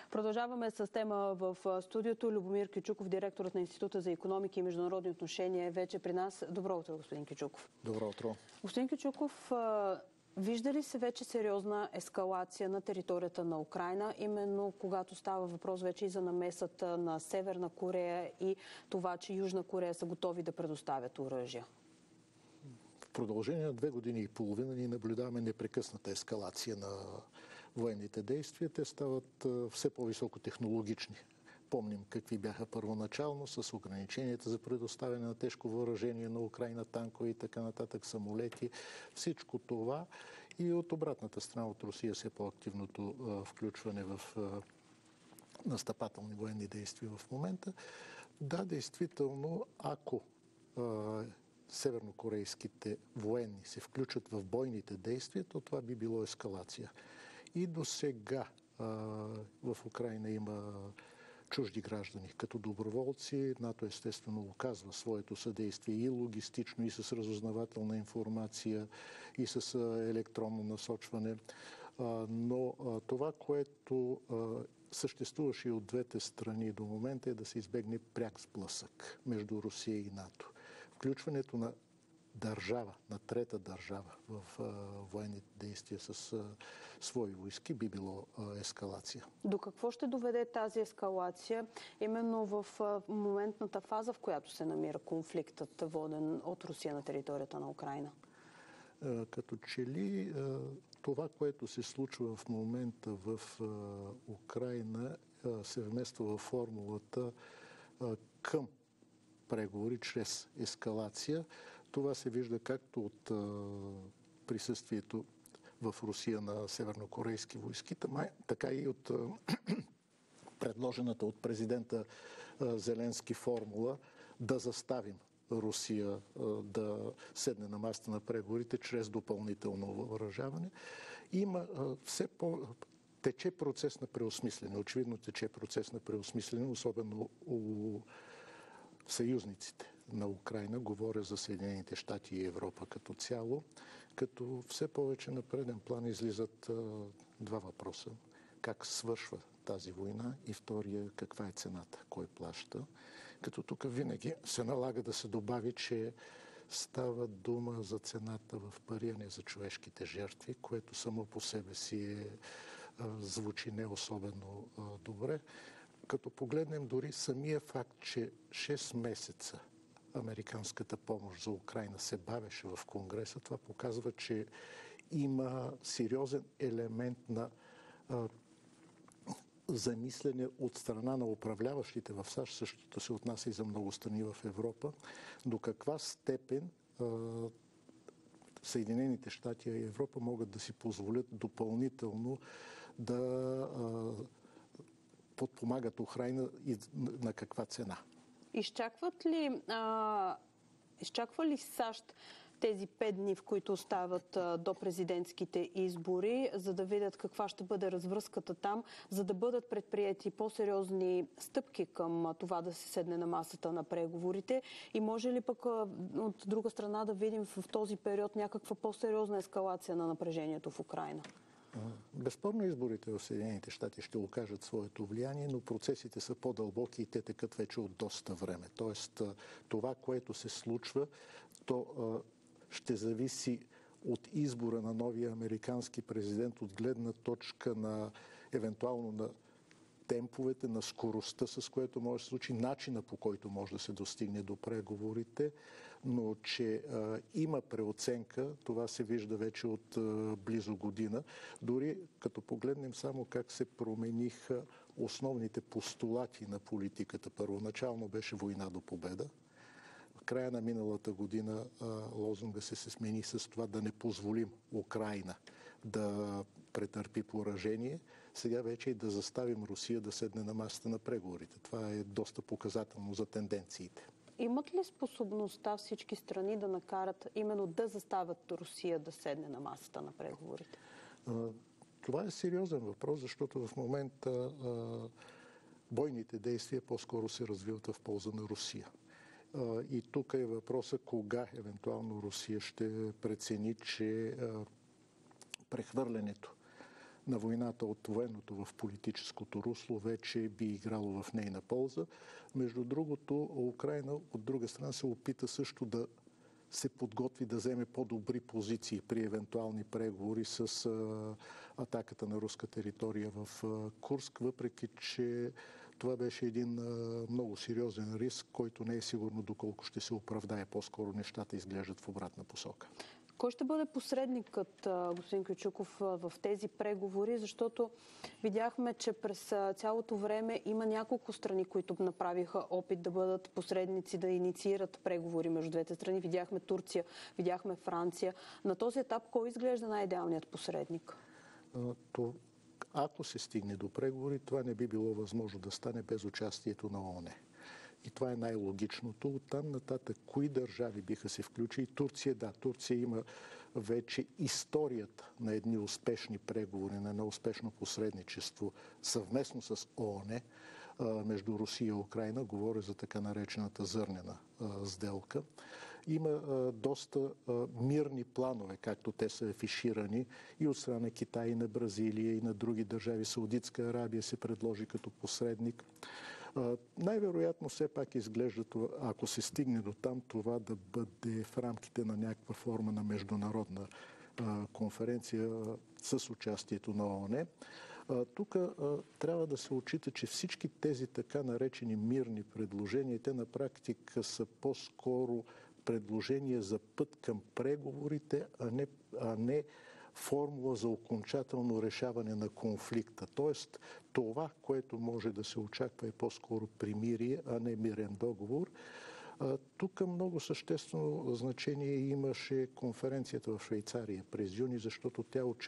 Продължаваме с тема в студиото. Любомир Кючуков, директорът на Института за икономика и международни отношения, е вече при нас. Добро утро, господин Кючуков. Добро утро. Господин Кючуков, вижда ли се вече сериозна ескалация на територията на Украйна, именно когато става въпрос вече и за намесата на Северна Корея и това, че Южна Корея са готови да предоставят оръжия? В продължение на 2 години и половина ние наблюдаваме непрекъсната ескалация на военните действия. Те стават все по-високотехнологични. Помним какви бяха първоначално с ограниченията за предоставяне на тежко въоръжение на Украйна, танкове и така нататък, самолети. Всичко това и от обратната страна от Русия все по-активното включване в настъпателни военни действия в момента. Да, действително, ако севернокорейските военни се включат в бойните действия, то това би било ескалация. И до сега в Украйна има чужди граждани като доброволци. НАТО естествено оказва своето съдействие и логистично, и с разузнавателна информация, и с електронно насочване. Но това, което съществуваше и от двете страни до момента, е да се избегне пряк сблъсък между Русия и НАТО. Включването на държава, на трета държава в военните действия с свои войски би било ескалация. До какво ще доведе тази ескалация именно в моментната фаза, в която се намира конфликтът, воден от Русия на територията на Украйна? Като че ли това, което се случва в момента в Украйна, се вмества във формулата към преговори чрез ескалация. Това се вижда както от присъствието в Русия на севернокорейски войски, така и от предложената от президента Зеленски формула да заставим Русия да седне на масата на преговорите чрез допълнително въоръжаване. Има все тече процес на преосмислене. Очевидно тече процес на преосмислене, особено у съюзниците на Украйна, говоря за Съединените щати и Европа като цяло, като все повече на преден план излизат два въпроса. Как свършва тази война и втория, каква е цената, кой плаща. Като тук винаги се налага да се добави, че става дума за цената в пари, а не за човешките жертви, което само по себе си звучи не особено добре. Като погледнем дори самия факт, че 6 месеца американската помощ за Украйна се бавеше в Конгреса, това показва, че има сериозен елемент на замислене от страна на управляващите в САЩ, същото се отнася и за много страни в Европа, до каква степен Съединените щати и Европа могат да си позволят допълнително да подпомагат Украйна и на каква цена. Изчаква ли САЩ тези 5 дни, в които остават до президентските избори, за да видят каква ще бъде развръзката там, за да бъдат предприети по-сериозни стъпки към това да се седне на масата на преговорите? И може ли пък от друга страна да видим в този период някаква по-сериозна ескалация на напрежението в Украйна? Безспорно изборите в Съединените щати ще окажат своето влияние, но процесите са по-дълбоки и те текат вече от доста време. Тоест това, което се случва, то ще зависи от избора на новия американски президент, от гледна точка на евентуално на темповете, на скоростта, с което може да се случи, начина по който може да се достигне до преговорите, но че има преоценка, това се вижда вече от близо година. Дори като погледнем само как се промениха основните постулати на политиката. Първоначално беше война до победа. В края на миналата година лозунга се смени с това да не позволим Украйна да претърпи поражение. Сега вече и да заставим Русия да седне на масата на преговорите. Това е доста показателно за тенденциите. Имат ли способността всички страни да накарат именно да заставят Русия да седне на масата на преговорите? Това е сериозен въпрос, защото в момента бойните действия по-скоро се развиват в полза на Русия. И тук е въпроса кога евентуално Русия ще прецени, че прехвърлянето на войната от военното в политическото русло вече би играло в нейна полза. Между другото, Украйна от друга страна се опита също да се подготви да вземе по-добри позиции при евентуални преговори с атаката на руска територия в Курск, въпреки че това беше един много сериозен риск, който не е сигурно доколко ще се оправдае. По-скоро нещата изглеждат в обратна посока. Кой ще бъде посредникът, господин Кючуков, в тези преговори? Защото видяхме, че през цялото време има няколко страни, които направиха опит да бъдат посредници, да инициират преговори между двете страни. Видяхме Турция, видяхме Франция. На този етап кой изглежда най-идеалният посредник? Ако се стигне до преговори, това не би било възможно да стане без участието на ООН. И това е най-логичното. Оттам нататък, кои държави биха се включили? Турция, да. Турция има вече историята на едни успешни преговори, на едно успешно посредничество съвместно с ООН между Русия и Украйна. Говоря за така наречената зърнена сделка. Има доста мирни планове, както те са афиширани и от страна на Китай, и на Бразилия, и на други държави. Саудитска Арабия се предложи като посредник. Най-вероятно все пак изглежда, ако се стигне до там, това да бъде в рамките на някаква форма на международна конференция с участието на ООН. Тук трябва да се отчита, че всички тези така наречени мирни предложения, те на практика са по-скоро предложения за път към преговорите, а не формула за окончателно решаване на конфликта. Тоест, това, което може да се очаква е по-скоро примирие, а не мирен договор. Тук много съществено значение имаше конференцията в Швейцария през юни, защото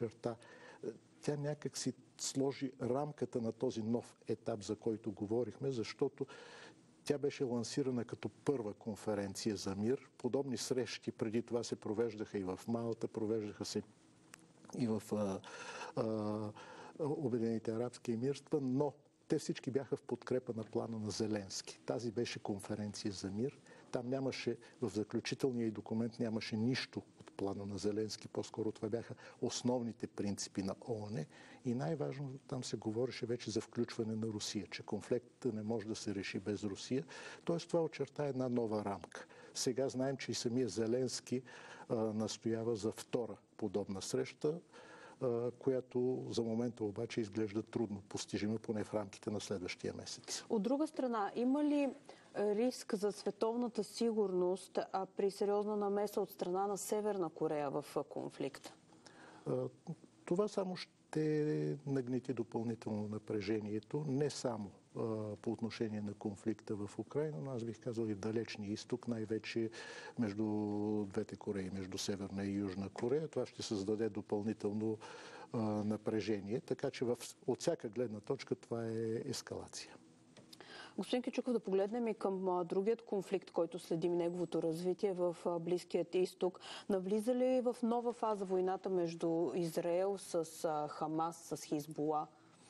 тя някак си сложи рамката на този нов етап, за който говорихме, защото тя беше лансирана като първа конференция за мир. Подобни срещи преди това се провеждаха и в Малта, провеждаха се и в Обединените арабски емирства, но те всички бяха в подкрепа на плана на Зеленски. Тази беше конференция за мир. Там нямаше, в заключителния документ нямаше нищо от плана на Зеленски. По-скоро това бяха основните принципи на ООН. И най-важно, там се говореше вече за включване на Русия, че конфликтът не може да се реши без Русия. Тоест това очерта една нова рамка. Сега знаем, че и самия Зеленски настоява за втора подобна среща, която за момента обаче изглежда трудно постижима, поне в рамките на следващия месец. От друга страна, има ли риск за световната сигурност при сериозна намеса от страна на Северна Корея в конфликта? Това само ще нагнети допълнително напрежението, не само по отношение на конфликта в Украйна, но аз бих казал и в Далечния изток, най-вече между двете Кореи, между Северна и Южна Корея. Това ще създаде допълнително напрежение, така че от всяка гледна точка това е ескалация. Господин Кючуков, да погледнем и към другият конфликт, който следим неговото развитие в Близкият изток. Навлиза ли в нова фаза войната между Израел с Хамас, с Хизбула?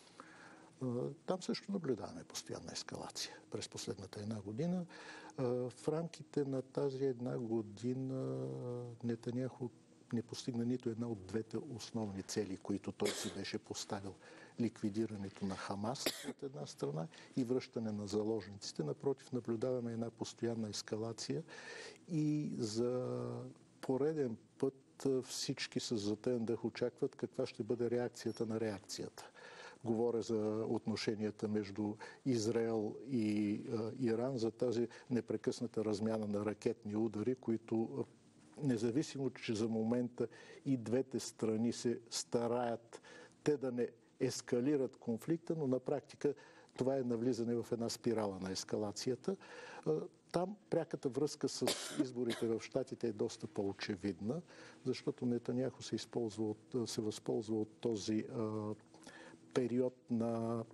Там също наблюдаваме постоянна ескалация през последната една година. В рамките на тази една година Нетаняху не постигна нито една от двете основни цели, които той си беше поставил. Ликвидирането на Хамас от една страна и връщане на заложниците. Напротив, наблюдаваме една постоянна ескалация и за пореден път всички с затъен дъх очакват каква ще бъде реакцията на реакцията. Говоря за отношенията между Израел и Иран, за тази непрекъсната размяна на ракетни удари, които независимо, че за момента и двете страни се стараят те да не ескалират конфликта, но на практика това е навлизане в една спирала на ескалацията. Там пряката връзка с изборите в Щатите е доста по-очевидна, защото Нетаняху се възползва от този период на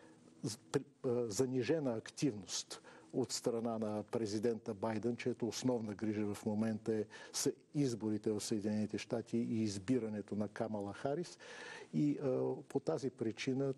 занижена активност от страна на президента Байден, чието основна грижа в момента са изборите в Съединените щати и избирането на Камала Харис. И по тази причина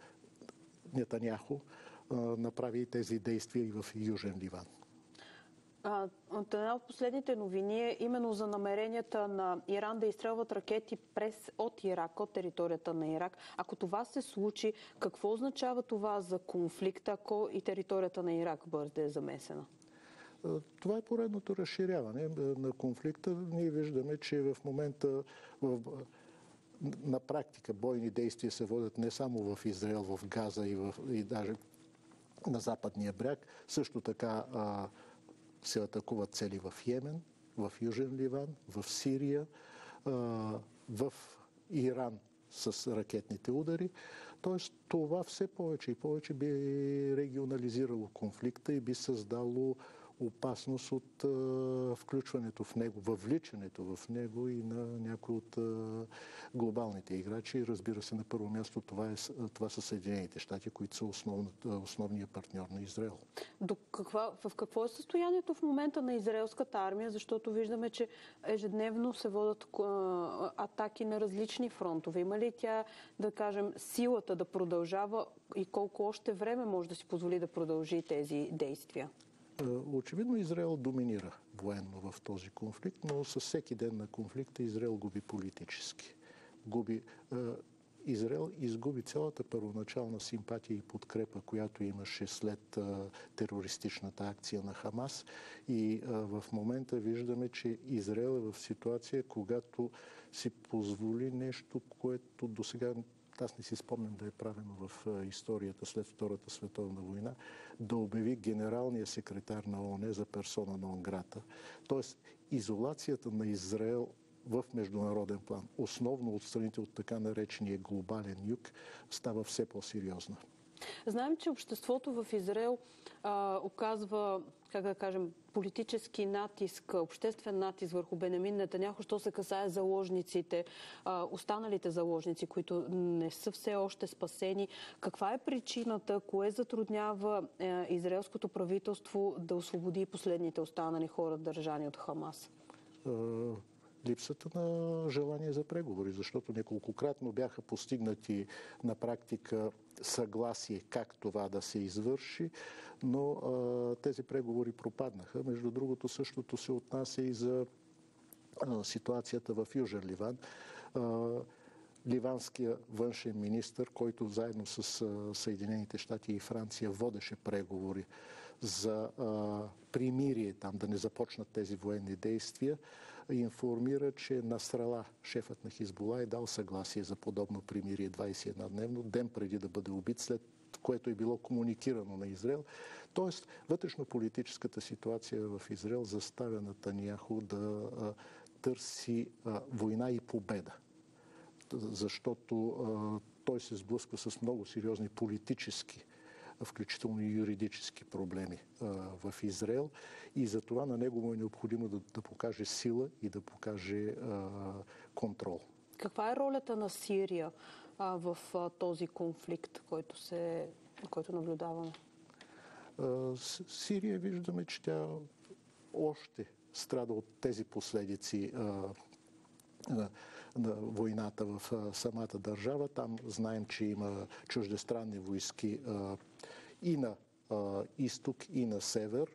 Нетаняху направи тези действия и в Южен Ливан. От една от последните новини е именно за намеренията на Иран да изстрелват ракети от Ирак, от територията на Ирак. Ако това се случи, какво означава това за конфликта, ако и територията на Ирак бъде замесена? Това е поредното разширяване на конфликта. Ние виждаме, че в момента на практика бойни действия се водят не само в Израел, в Газа и даже на западния бряг. Също така се атакуват цели в Йемен, в Южен Ливан, в Сирия, в Иран с ракетните удари. Тоест това все повече и повече би регионализирало конфликта и би създало опасност от включването в него, въвличането в него и на някои от глобалните играчи. Разбира се, на първо място това са Съединените щати, които са основният партньор на Израел. В какво е състоянието в момента на израелската армия? Защото виждаме, че ежедневно се водят атаки на различни фронтове. Има ли тя, да кажем, силата да продължава и колко още време може да си позволи да продължи тези действия? Очевидно Израел доминира военно в този конфликт, но със всеки ден на конфликта Израел губи политически. Израел изгуби цялата първоначална симпатия и подкрепа, която имаше след терористичната акция на Хамас. И в момента виждаме, че Израел е в ситуация, когато си позволи нещо, което досега аз не си спомням да е правено в историята след Втората световна война, да обяви генералния секретар на ООН за персона нон грата. Тоест, изолацията на Израел в международен план, основно от страните от така наречения глобален юг, става все по-сериозна. Знаем, че обществото в Израел оказва, как да кажем, политически натиск, обществен натиск върху Бенямин Нетаняху, що се касае заложниците, останалите заложници, които не са все още спасени. Каква е причината, кое затруднява израелското правителство да освободи последните останали хора, държани от Хамас? Липсата на желание за преговори, защото неколкократно бяха постигнати на практика съгласие как това да се извърши, но тези преговори пропаднаха. Между другото, същото се отнася и за ситуацията в Южен Ливан. Ливанския външен министър, който заедно с Съединените щати и Франция водеше преговори за примирие там, да не започнат тези военни действия, информира, че Насрала, шефът на Хизбула, е дал съгласие за подобно примирие 21-дневно, ден преди да бъде убит, след което е било комуникирано на Израел. Тоест, вътрешно-политическата ситуация в Израел заставя Нетаняху да търси война и победа. Защото той се сблъсква с много сериозни политически, включително и юридически проблеми в Израел и за това на него му е необходимо да покаже сила и да покаже контрол. Каква е ролята на Сирия в този конфликт, който наблюдаваме? Сирия виждаме, че тя още страда от тези последици на войната в самата държава. Там знаем, че има чуждестранни войски и на изток, и на север,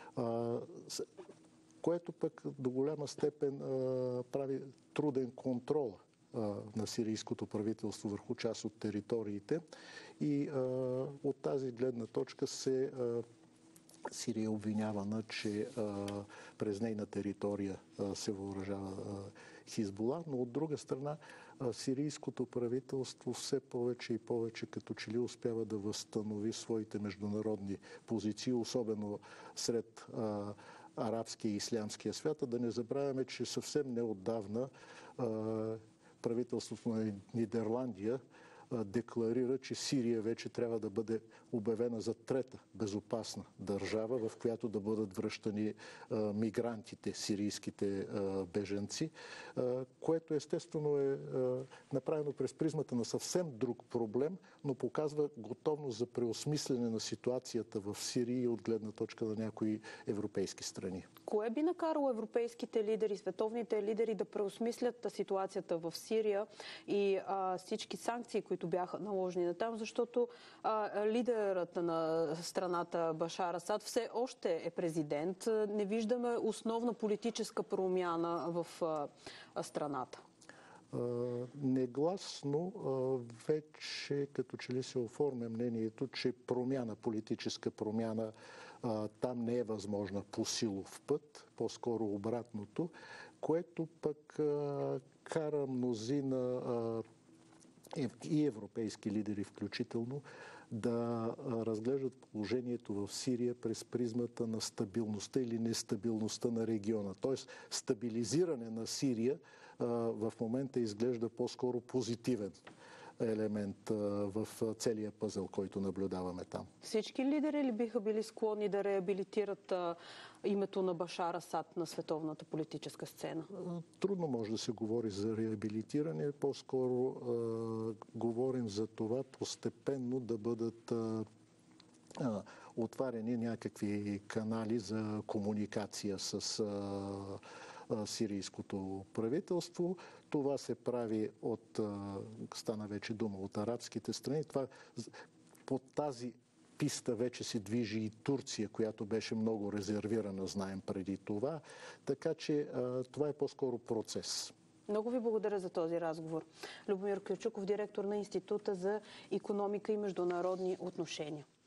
което пък до голяма степен прави труден контрол на сирийското правителство върху част от териториите. И от тази гледна точка Сирия е обвинявана, че през нейна територия се въоръжава Хизбула, но от друга страна сирийското правителство все повече и повече като че ли успява да възстанови своите международни позиции, особено сред арабския и ислямския свят. Да не забравяме, че съвсем неотдавна правителството на Нидерландия декларира, че Сирия вече трябва да бъде обявена за трета безопасна държава, в която да бъдат връщани мигрантите, сирийските бежанци, което естествено е направено през призмата на съвсем друг проблем, но показва готовност за преосмислене на ситуацията в Сирия от гледна точка на някои европейски страни. Кое би накарало европейските лидери, световните лидери да преосмислят ситуацията в Сирия и всички санкции, които които бяха наложени на там, защото лидерът на страната Башар Асад все още е президент. Не виждаме основна политическа промяна в страната. Негласно вече като че ли се оформя мнението, че политическа промяна там не е възможна по силов път, по-скоро обратното, което пък кара мнозина и европейски лидери включително да разглеждат положението в Сирия през призмата на стабилността или нестабилността на региона. Тоест стабилизиране на Сирия в момента изглежда по-скоро позитивен елемент в целия пъзел, който наблюдаваме там. Всички лидери ли биха били склонни да реабилитират името на Башар Асад на световната политическа сцена? Трудно може да се говори за реабилитиране. По-скоро говорим за това постепенно да бъдат отварени някакви канали за комуникация с сирийското правителство. Това се прави стана вече дума, от арабските страни. По тази писта вече се движи и Турция, която беше много резервирана, знаем преди това. Така че това е по-скоро процес. Много ви благодаря за този разговор. Любомир Кючуков, директор на Института за икономика и международни отношения.